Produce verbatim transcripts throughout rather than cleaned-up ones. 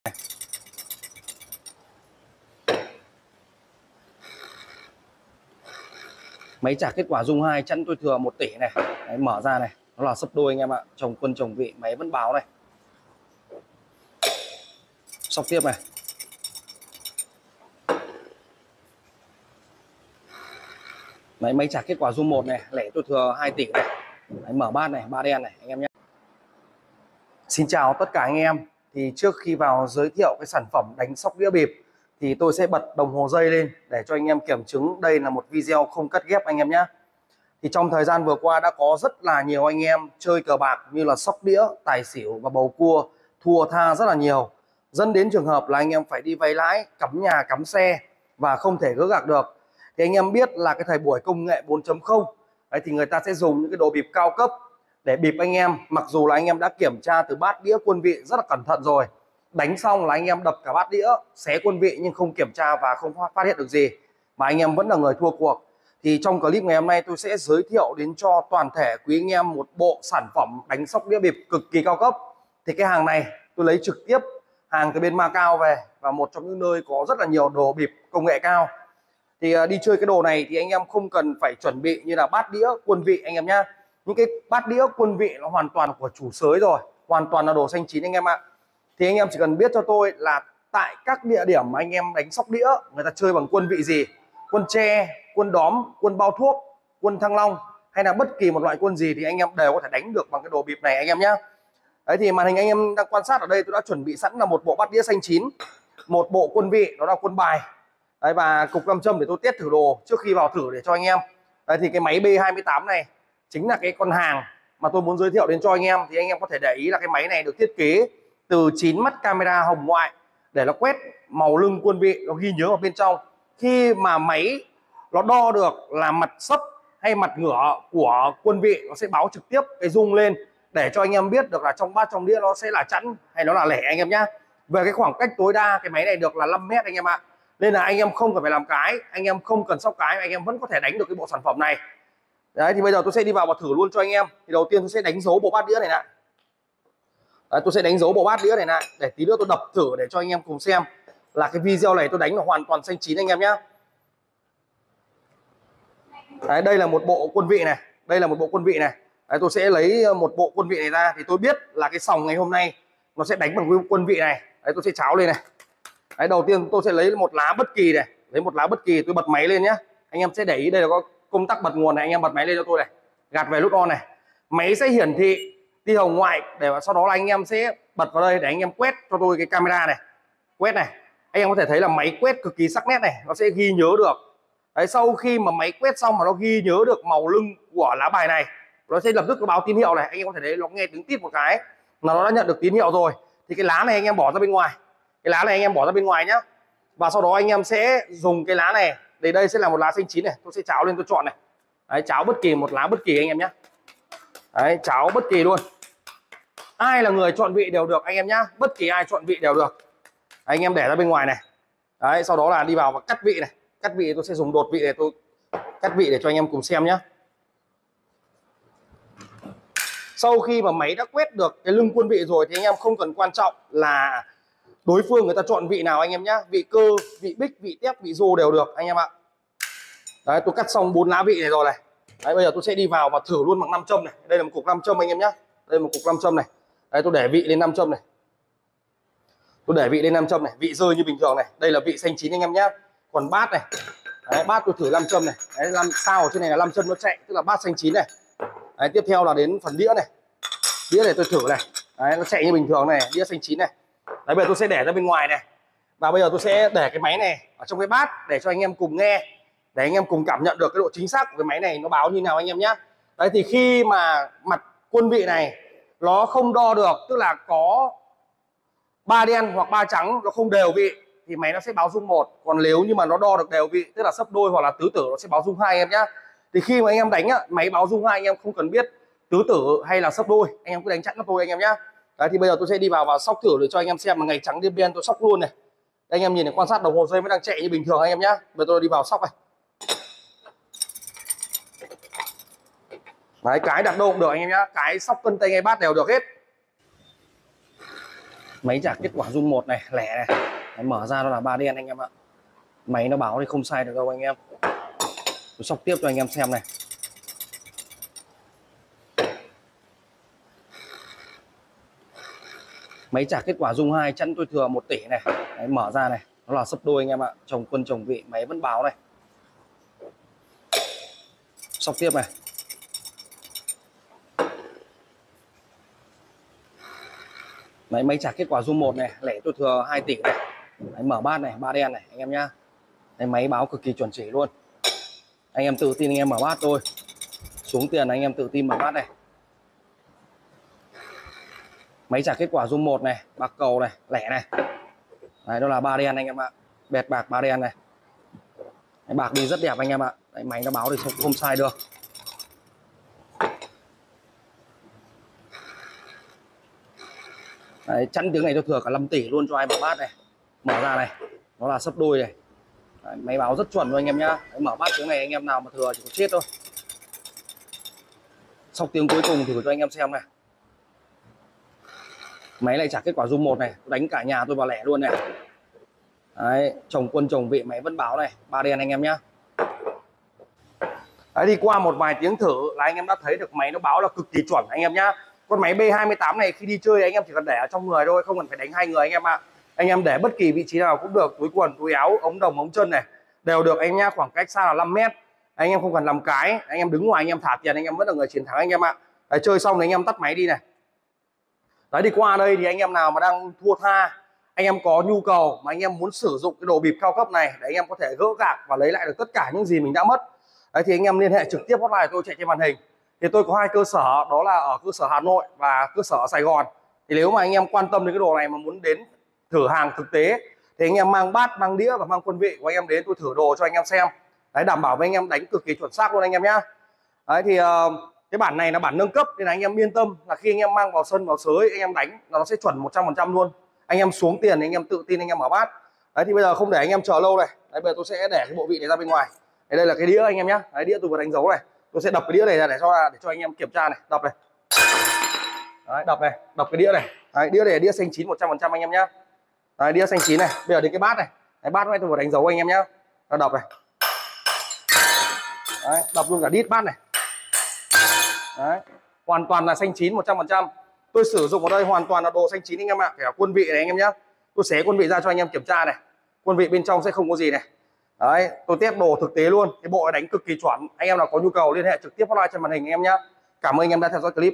Máy trả kết quả dung hai chẵn tôi thừa một tỷ này. Đấy, mở ra này, nó là sấp đôi anh em ạ. Chồng quân chồng vị, máy vẫn báo này. Sóc tiếp này. Đấy, máy trả kết quả dung một này, lẻ tôi thừa hai tỷ này. Đấy, mở bát này, ba đen này anh em nhé. Xin chào tất cả anh em. Thì trước khi vào giới thiệu cái sản phẩm đánh sóc đĩa bịp thì tôi sẽ bật đồng hồ dây lên để cho anh em kiểm chứng đây là một video không cắt ghép anh em nhé. Thì trong thời gian vừa qua đã có rất là nhiều anh em chơi cờ bạc như là sóc đĩa, tài xỉu và bầu cua thua tha rất là nhiều, dẫn đến trường hợp là anh em phải đi vay lãi, cắm nhà cắm xe và không thể gỡ gạc được. Thì anh em biết là cái thời buổi công nghệ bốn chấm không đấy, thì người ta sẽ dùng những cái đồ bịp cao cấp để bịp anh em. Mặc dù là anh em đã kiểm tra từ bát đĩa quân vị rất là cẩn thận rồi, đánh xong là anh em đập cả bát đĩa, xé quân vị nhưng không kiểm tra và không phát hiện được gì, mà anh em vẫn là người thua cuộc. Thì trong clip ngày hôm nay tôi sẽ giới thiệu đến cho toàn thể quý anh em một bộ sản phẩm đánh sóc đĩa bịp cực kỳ cao cấp. Thì cái hàng này tôi lấy trực tiếp hàng từ bên Macau về, và một trong những nơi có rất là nhiều đồ bịp công nghệ cao. Thì đi chơi cái đồ này thì anh em không cần phải chuẩn bị như là bát đĩa quân vị anh em nhá. Những cái bát đĩa quân vị nó hoàn toàn của chủ sới rồi, hoàn toàn là đồ xanh chín anh em ạ. Thì anh em chỉ cần biết cho tôi là tại các địa điểm mà anh em đánh sóc đĩa người ta chơi bằng quân vị gì, quân tre, quân đóm, quân bao thuốc, quân thăng long hay là bất kỳ một loại quân gì thì anh em đều có thể đánh được bằng cái đồ bịp này anh em nhé. Đấy, thì màn hình anh em đang quan sát ở đây tôi đã chuẩn bị sẵn là một bộ bát đĩa xanh chín, một bộ quân vị đó là quân bài. Đấy, và cục nam châm để tôi test thử đồ trước khi vào thử để cho anh em. Đấy, thì cái máy B hai mươi tám này chính là cái con hàng mà tôi muốn giới thiệu đến cho anh em. Thì anh em có thể để ý là cái máy này được thiết kế từ chín mắt camera hồng ngoại để nó quét màu lưng quân vị, nó ghi nhớ ở bên trong. Khi mà máy nó đo được là mặt sấp hay mặt ngửa của quân vị, nó sẽ báo trực tiếp cái rung lên để cho anh em biết được là trong bát trong đĩa nó sẽ là chẵn hay nó là lẻ anh em nhá. Về cái khoảng cách tối đa cái máy này được là năm mét anh em ạ. Nên là anh em không cần phải làm cái, anh em không cần sóc cái, anh em vẫn có thể đánh được cái bộ sản phẩm này. Đấy, thì bây giờ tôi sẽ đi vào và thử luôn cho anh em. Thì đầu tiên tôi sẽ đánh dấu bộ bát đĩa này lại. Đấy, tôi sẽ đánh dấu bộ bát đĩa này lại để tí nữa tôi đập thử để cho anh em cùng xem là cái video này tôi đánh là hoàn toàn xanh chín anh em nhé. Đấy, đây là một bộ quân vị này, đây là một bộ quân vị này. Đấy, tôi sẽ lấy một bộ quân vị này ra thì tôi biết là cái sòng ngày hôm nay nó sẽ đánh bằng quân vị này. Đấy, tôi sẽ cháo lên này. Đấy, đầu tiên tôi sẽ lấy một lá bất kỳ này, lấy một lá bất kỳ, tôi bật máy lên nhé. Anh em sẽ để ý đây là có công tắc bật nguồn này, anh em bật máy lên cho tôi này, gạt về nút on này, máy sẽ hiển thị tia hồng ngoại để sau đó là anh em sẽ bật vào đây để anh em quét cho tôi cái camera này, quét này. Anh em có thể thấy là máy quét cực kỳ sắc nét này, nó sẽ ghi nhớ được. Đấy, sau khi mà máy quét xong mà nó ghi nhớ được màu lưng của lá bài này, nó sẽ lập tức nó báo tín hiệu này. Anh em có thể thấy nó nghe tiếng tít một cái là nó đã nhận được tín hiệu rồi. Thì cái lá này anh em bỏ ra bên ngoài, cái lá này anh em bỏ ra bên ngoài nhá. Và sau đó anh em sẽ dùng cái lá này, để đây sẽ là một lá xanh chín này, tôi sẽ cháo lên tôi chọn này. Đấy, cháo bất kỳ một lá bất kỳ anh em nhé. Đấy, cháo bất kỳ luôn. Ai là người chọn vị đều được anh em nhá, bất kỳ ai chọn vị đều được. Đấy, anh em để ra bên ngoài này. Đấy, sau đó là đi vào và cắt vị này, cắt vị tôi sẽ dùng đột vị để tôi cắt vị để cho anh em cùng xem nhé. Sau khi mà máy đã quét được cái lưng quân vị rồi thì anh em không cần quan trọng là đối phương người ta chọn vị nào anh em nhá, vị cơ, vị bích, vị tép, vị rô đều được anh em ạ. Đấy, tôi cắt xong bốn lá vị này rồi này. Đấy, bây giờ tôi sẽ đi vào và thử luôn bằng nam châm này. Đây là một cục nam châm anh em nhá. Đây là một cục nam châm này. Đấy, tôi để vị lên nam châm này. Tôi để vị lên nam châm này, vị rơi như bình thường này. Đây là vị xanh chín anh em nhá. Còn bát này. Đấy, bát tôi thử nam châm này. Đấy, nam sao ở trên này là nam châm nó chạy, tức là bát xanh chín này. Đấy, tiếp theo là đến phần đĩa này. Đĩa này tôi thử này. Đấy, nó chạy như bình thường này, đĩa xanh chín này. Đấy, bây giờ tôi sẽ để ra bên ngoài này. Và bây giờ tôi sẽ để cái máy này ở trong cái bát để cho anh em cùng nghe, để anh em cùng cảm nhận được cái độ chính xác của cái máy này nó báo như nào anh em nhé. Đấy, thì khi mà mặt quân vị này nó không đo được, tức là có ba đen hoặc ba trắng nó không đều vị thì máy nó sẽ báo rung một. Còn nếu như mà nó đo được đều vị, tức là sấp đôi hoặc là tứ tử, nó sẽ báo rung hai em nhé. Thì khi mà anh em đánh á, máy báo rung hai anh em không cần biết tứ tử hay là sấp đôi, anh em cứ đánh chẵn cho tôi anh em nhé. Đấy, thì bây giờ tôi sẽ đi vào và sóc thử để cho anh em xem là ngày trắng đêm đen tôi sóc luôn này. Đây, anh em nhìn này, quan sát đồng hồ dây vẫn đang chạy như bình thường anh em nhé. Bây giờ tôi đi vào sóc này. Đấy, cái đặt đâu cũng được anh em nhé, cái sóc cân tay ngay bát đều được hết. Máy trả kết quả rung một này, lẻ này. Đấy, mở ra nó là ba đen anh em ạ. Máy nó báo thì không sai được đâu anh em. Tôi sóc tiếp cho anh em xem này. Máy trả kết quả rung hai, chẵn tôi thừa một tỷ này. Đấy, mở ra này, nó là sấp đôi anh em ạ. Chồng quân chồng vị, máy vẫn báo này. Sóc tiếp này. Đấy, máy trả kết quả rung một này, lẻ tôi thừa hai tỷ này. Đấy, mở bát này, ba đen này anh em nhá. Đấy, máy báo cực kỳ chuẩn chỉ luôn. Anh em tự tin anh em mở bát thôi. Xuống tiền anh em tự tin mở bát này. Máy trả kết quả rung một này, bạc cầu này, lẻ này. Đấy, đó là ba đen anh em ạ. Bẹt bạc ba đen này. Đấy, bạc đi rất đẹp anh em ạ. Đấy, máy nó báo thì không, không sai được. Đấy, chẵn tiếng này tôi thừa cả năm tỷ luôn cho ai mở bát này. Mở ra này, nó là sấp đôi này. Đấy, máy báo rất chuẩn luôn anh em nhá. Đấy, mở bát tiếng này anh em nào mà thừa chỉ có chết thôi. Sóc tiếng cuối cùng thử cho anh em xem này. Máy này trả kết quả rung một này, đánh cả nhà tôi vào lẻ luôn này. Đấy, chồng quân chồng vị máy vẫn báo này, ba đen anh em nhá. Đấy, đi qua một vài tiếng thử là anh em đã thấy được máy nó báo là cực kỳ chuẩn anh em nhá. Con máy B hai mươi tám này khi đi chơi anh em chỉ cần để ở trong người thôi, không cần phải đánh hai người anh em ạ. Anh em để bất kỳ vị trí nào cũng được, túi quần, túi áo, ống đồng, ống chân này đều được anh em nhá. Khoảng cách xa là năm mét. Anh em không cần làm cái, anh em đứng ngoài anh em thả tiền anh em vẫn là người chiến thắng anh em ạ. Đấy, chơi xong thì anh em tắt máy đi này. Đấy, đi qua đây thì anh em nào mà đang thua tha, anh em có nhu cầu mà anh em muốn sử dụng cái đồ bịp cao cấp này để anh em có thể gỡ gạc và lấy lại được tất cả những gì mình đã mất. Đấy, thì anh em liên hệ trực tiếp hotline tôi chạy trên màn hình. Thì tôi có hai cơ sở, đó là ở cơ sở Hà Nội và cơ sở ở Sài Gòn. Thì nếu mà anh em quan tâm đến cái đồ này mà muốn đến thử hàng thực tế thì anh em mang bát, mang đĩa và mang quân vị của anh em đến, tôi thử đồ cho anh em xem. Đấy, đảm bảo với anh em đánh cực kỳ chuẩn xác luôn anh em nhá. Đấy thì uh, cái bản này là bản nâng cấp nên là anh em yên tâm là khi anh em mang vào sân vào sới anh em đánh là nó sẽ chuẩn một trăm phần trăm luôn. Anh em xuống tiền anh em tự tin anh em mở bát. Đấy thì bây giờ không để anh em chờ lâu này. Đấy, bây giờ tôi sẽ để cái bộ vị này ra bên ngoài. Đấy, đây là cái đĩa anh em nhá. Đấy, đĩa tôi vừa đánh dấu này. Tôi sẽ đập cái đĩa này ra để cho để cho anh em kiểm tra này, đập này. Đấy, đập này, đập cái đĩa này. Đấy, đĩa này là đĩa xanh chín một trăm phần trăm anh em nhá. Đấy, đĩa xanh chín này. Bây giờ đến cái bát này. Đấy, bát này tôi vừa đánh dấu anh em nhá. Nó đập này. Đấy, đập luôn cả đít bát này. Đấy, hoàn toàn là xanh chín một trăm phần trăm. Tôi sử dụng ở đây hoàn toàn là đồ xanh chín anh em ạ. Kể cả quân vị này anh em nhé. Tôi xé quân vị ra cho anh em kiểm tra này. Quân vị bên trong sẽ không có gì này. Đấy, tôi test đồ thực tế luôn. Cái bộ này đánh cực kỳ chuẩn. Anh em nào có nhu cầu liên hệ trực tiếp hotline trên màn hình anh em nhé. Cảm ơn anh em đã theo dõi clip.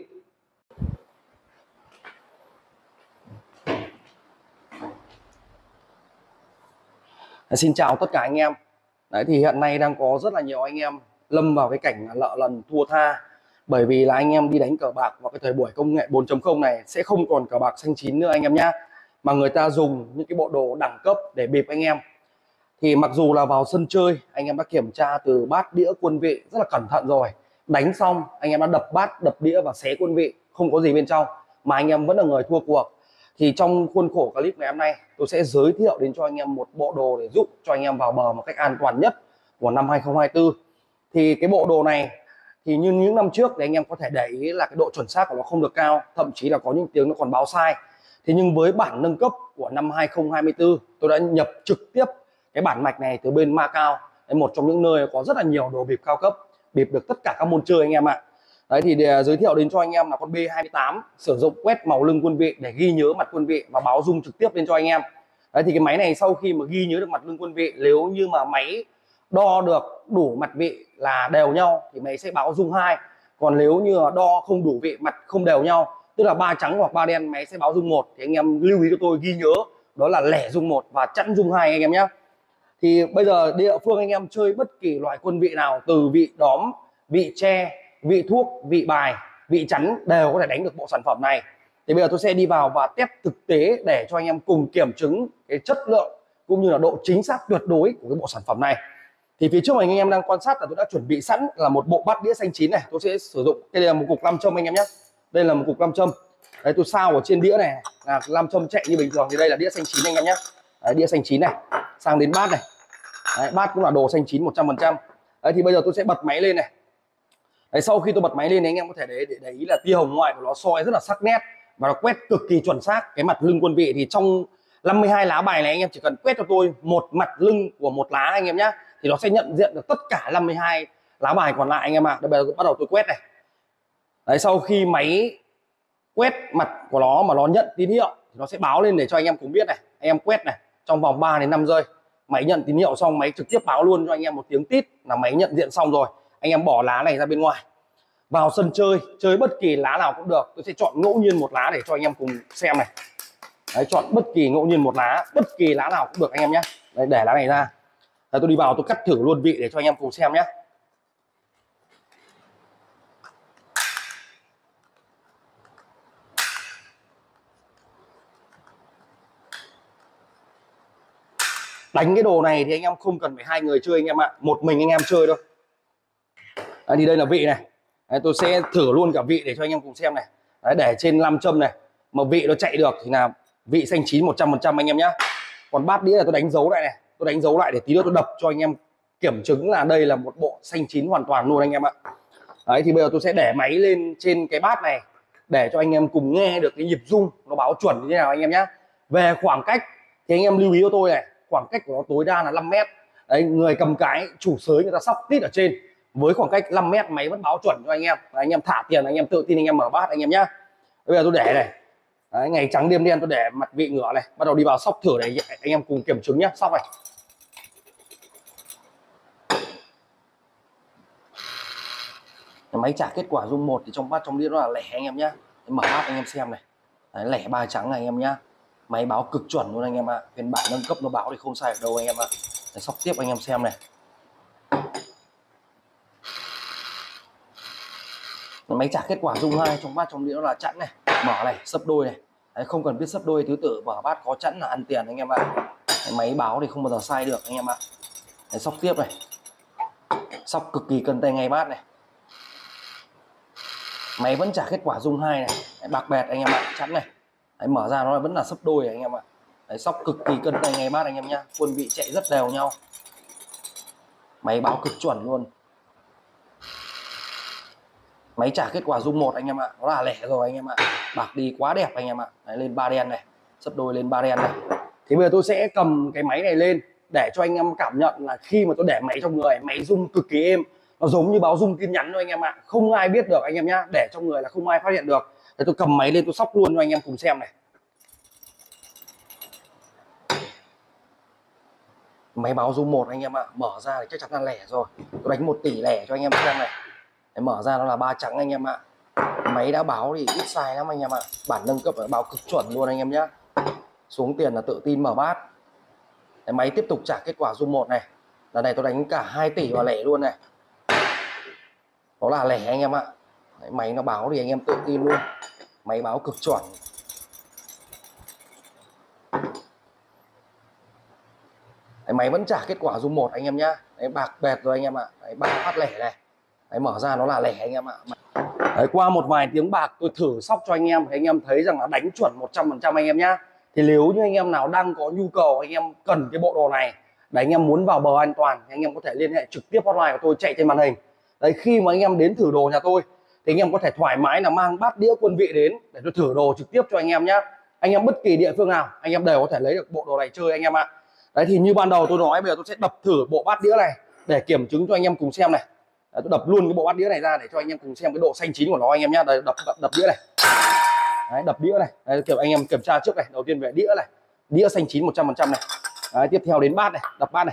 Xin chào tất cả anh em. Đấy thì hiện nay đang có rất là nhiều anh em lâm vào cái cảnh lợ lần thua tha. Bởi vì là anh em đi đánh cờ bạc vào cái thời buổi công nghệ bốn chấm không này sẽ không còn cờ bạc xanh chín nữa anh em nhá. Mà người ta dùng những cái bộ đồ đẳng cấp để bịp anh em. Thì mặc dù là vào sân chơi anh em đã kiểm tra từ bát đĩa quân vị rất là cẩn thận rồi. Đánh xong anh em đã đập bát, đập đĩa và xé quân vị, không có gì bên trong mà anh em vẫn là người thua cuộc. Thì trong khuôn khổ clip ngày hôm nay tôi sẽ giới thiệu đến cho anh em một bộ đồ để giúp cho anh em vào bờ một cách an toàn nhất của năm hai không hai tư. Thì cái bộ đồ này thì như những năm trước thì anh em có thể để ý là cái độ chuẩn xác của nó không được cao, thậm chí là có những tiếng nó còn báo sai. Thế nhưng với bản nâng cấp của năm hai không hai tư, tôi đã nhập trực tiếp cái bản mạch này từ bên Macau, một trong những nơi có rất là nhiều đồ bịp cao cấp, bịp được tất cả các môn chơi anh em ạ. Đấy thì để giới thiệu đến cho anh em là con B hai mươi tám sử dụng quét màu lưng quân vị để ghi nhớ mặt quân vị và báo rung trực tiếp lên cho anh em. Đấy thì cái máy này sau khi mà ghi nhớ được mặt lưng quân vị, nếu như mà máy đo được đủ mặt vị là đều nhau thì máy sẽ báo rung hai. Còn nếu như đo không đủ vị, mặt không đều nhau, tức là ba trắng hoặc ba đen, máy sẽ báo rung một. Thì anh em lưu ý cho tôi ghi nhớ đó là lẻ rung một và chẵn rung hai anh em nhé. Thì bây giờ địa phương anh em chơi bất kỳ loại quân vị nào, từ vị đóm, vị tre, vị thuốc, vị bài, vị chắn đều có thể đánh được bộ sản phẩm này. Thì bây giờ tôi sẽ đi vào và test thực tế để cho anh em cùng kiểm chứng cái chất lượng cũng như là độ chính xác tuyệt đối của cái bộ sản phẩm này. Thì phía trước mình anh em đang quan sát là tôi đã chuẩn bị sẵn là một bộ bát đĩa xanh chín này. Tôi sẽ sử dụng, đây là một cục nam châm anh em nhé. Đây là một cục nam châm. Đấy, tôi sao ở trên đĩa này là nam châm chạy như bình thường. Thì đây là đĩa xanh chín anh em nhé. Đấy, đĩa xanh chín này. Sang đến bát này. Đấy, bát cũng là đồ xanh chín một trăm phần trăm. Đấy thì bây giờ tôi sẽ bật máy lên này. Đấy, sau khi tôi bật máy lên thì anh em có thể để, để, để ý là tia hồng ngoại của nó soi rất là sắc nét và nó quét cực kỳ chuẩn xác cái mặt lưng quân vị. Thì trong năm mươi hai lá bài này anh em chỉ cần quét cho tôi một mặt lưng của một lá anh em nhé, thì nó sẽ nhận diện được tất cả năm mươi hai lá bài còn lại anh em ạ. À. Bây giờ bắt đầu tôi quét này. Đấy, sau khi máy quét mặt của nó mà nó nhận tín hiệu thì nó sẽ báo lên để cho anh em cùng biết này. Anh em quét này, trong vòng ba đến năm giây máy nhận tín hiệu xong, máy trực tiếp báo luôn cho anh em một tiếng tít là máy nhận diện xong rồi. Anh em bỏ lá này ra bên ngoài, vào sân chơi, chơi bất kỳ lá nào cũng được. Tôi sẽ chọn ngẫu nhiên một lá để cho anh em cùng xem này. Đấy, chọn bất kỳ ngẫu nhiên một lá, bất kỳ lá nào cũng được anh em nhé. Đấy, để lá này ra. Đấy, tôi đi vào tôi cắt thử luôn vị để cho anh em cùng xem nhé. Đánh cái đồ này thì anh em không cần phải hai người chơi anh em ạ, một mình anh em chơi thôi. Đấy, thì đây là vị này. Đấy, tôi sẽ thử luôn cả vị để cho anh em cùng xem này. Đấy, để trên nam châm này mà vị nó chạy được thì là vị xanh chín một trăm phần trăm anh em nhé. Còn bát đĩa là tôi đánh dấu lại này, tôi đánh dấu lại để tí nữa tôi đập cho anh em kiểm chứng là đây là một bộ xanh chín hoàn toàn luôn anh em ạ. Đấy, thì bây giờ tôi sẽ để máy lên trên cái bát này để cho anh em cùng nghe được cái nhịp rung nó báo chuẩn như thế nào anh em nhé. Về khoảng cách thì anh em lưu ý cho tôi này, khoảng cách của nó tối đa là năm mét. Đấy, người cầm cái chủ sới người ta sóc tít ở trên, với khoảng cách năm mét máy vẫn báo chuẩn cho anh em. Đấy, anh em thả tiền, anh em tự tin anh em mở bát anh em nhé. Bây giờ tôi để này. Đấy, ngày trắng đêm đen tôi để mặt vị ngửa này, bắt đầu đi vào sóc thử để anh em cùng kiểm chứng nhé. Sóc này. Máy trả kết quả rung một thì trong bát trong đĩa nó là lẻ anh em nhé. Mở bát anh em xem này. Đấy, lẻ ba trắng này anh em nhé. Máy báo cực chuẩn luôn anh em ạ. Phiên bản nâng cấp nó báo thì không sai được đâu anh em ạ. Để sóc tiếp anh em xem này. Máy trả kết quả rung hai trong bát trong đĩa nó là chẵn này, mở này, sấp đôi này. Đấy, không cần biết sấp đôi thứ tự, mở bát có chẵn là ăn tiền anh em ạ. Đấy, máy báo thì không bao giờ sai được anh em ạ. Đấy, sóc tiếp này. Sóc cực kỳ cân tay ngay bát này. Máy vẫn trả kết quả rung hai này. Đấy, bạc bẹt anh em ạ, chẵn này. Đấy, mở ra nó vẫn là sấp đôi này, anh em ạ. Đấy, sóc cực kỳ cân tay ngay bát anh em nhá. Quân vị chạy rất đều nhau. Máy báo cực chuẩn luôn. Máy trả kết quả rung một anh em ạ, nó là lẻ rồi anh em ạ. Bạc đi quá đẹp anh em ạ. Đấy, lên ba đen này, sấp đôi lên ba đen này. Thì bây giờ tôi sẽ cầm cái máy này lên để cho anh em cảm nhận là khi mà tôi để máy trong người, máy rung cực kỳ êm, nó giống như báo rung tin nhắn thôi anh em ạ. Không ai biết được anh em nhá, để trong người là không ai phát hiện được. Để tôi cầm máy lên tôi sóc luôn cho anh em cùng xem này. Máy báo rung một anh em ạ, mở ra thì chắc chắn là lẻ rồi. Tôi đánh một tỷ lẻ cho anh em xem này. Đấy, mở ra nó là ba trắng anh em ạ. Máy đã báo thì ít sai lắm anh em ạ. Bản nâng cấp báo cực chuẩn luôn anh em nhé. Xuống tiền là tự tin mở bát. Đấy, máy tiếp tục trả kết quả rung một này. Lần này tôi đánh cả hai tỷ vào lẻ luôn này. Đó là lẻ anh em ạ. Đấy, máy nó báo thì anh em tự tin luôn. Máy báo cực chuẩn. Đấy, máy vẫn trả kết quả rung một anh em nhá. Đấy, bạc bẹt rồi anh em ạ. Đấy, ba phát lẻ này. Đấy, mở ra nó là lẻ anh em ạ. Đấy, qua một vài tiếng bạc tôi thử sóc cho anh em thì anh em thấy rằng là đánh chuẩn một trăm phần trăm anh em nhá. Thì nếu như anh em nào đang có nhu cầu, anh em cần cái bộ đồ này để anh em muốn vào bờ an toàn thì anh em có thể liên hệ trực tiếp hotline của tôi chạy trên màn hình. Đấy, khi mà anh em đến thử đồ nhà tôi thì anh em có thể thoải mái là mang bát đĩa quân vị đến để tôi thử đồ trực tiếp cho anh em nhá. Anh em bất kỳ địa phương nào anh em đều có thể lấy được bộ đồ này chơi anh em ạ. Đấy, thì như ban đầu tôi nói, bây giờ tôi sẽ đập thử bộ bát đĩa này để kiểm chứng cho anh em cùng xem này. Đấy, tôi đập luôn cái bộ bát đĩa này ra để cho anh em cùng xem cái độ xanh chín của nó anh em nhé. Đây, đập, đập đập đĩa này. Đấy, đập đĩa này. Đấy, kiểu anh em kiểm tra trước này. Đầu tiên về đĩa này, đĩa xanh chín một trăm phần trăm này. Đấy, tiếp theo đến bát này, đập bát này.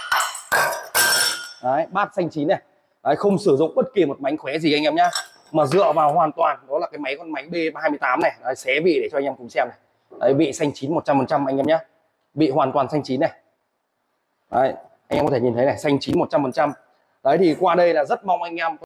Đấy, bát xanh chín này. Đấy, không sử dụng bất kỳ một mánh khóe gì anh em nhá, mà dựa vào hoàn toàn đó là cái máy con máy B hai tám này. Đấy, xé vị để cho anh em cùng xem này. Đấy, vị xanh chín một trăm phần trăm anh em nhé. Vị hoàn toàn xanh chín này. Đấy, anh em có thể nhìn thấy này, xanh chín một trăm phần trăm. Đấy, thì qua đây là rất mong anh em